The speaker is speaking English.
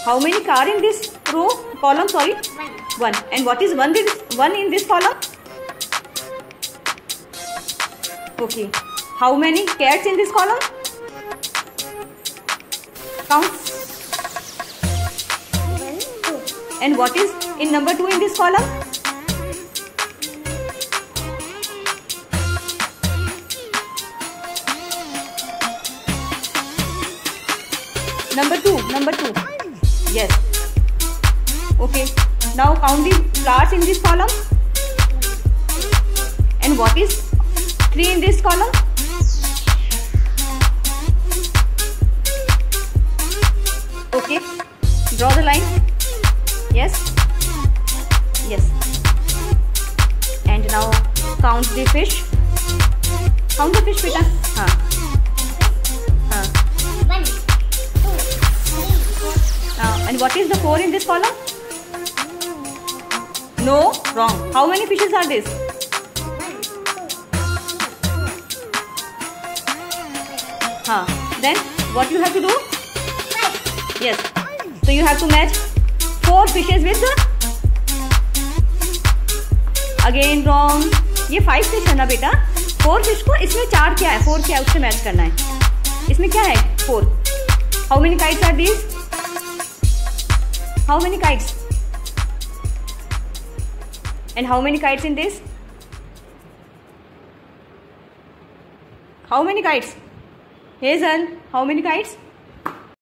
How many car in this row? Column, sorry. One. And what is one in this column? Okay. How many cats in this column? Count. And what is in number 2 in this column? Number 2. Yes. Okay. Now count the flowers in this column. And what is 3 in this column? Okay. Draw the line. Yes. Yes. And now count the fish. Count the fish, beta. And what is the 4 in this column? No, wrong. How many fishes are this? Then what you have to do? Yes. So you have to match 4 fishes with again wrong. ये 5 fish है ना बेटा? 4 fish को इसमें 4 क्या है? 4 क्या है? उससे मैच करना है. इसमें क्या है? 4. How many kites are these? How many kites? And how many kites in this? How many kites? Hazel, how many kites?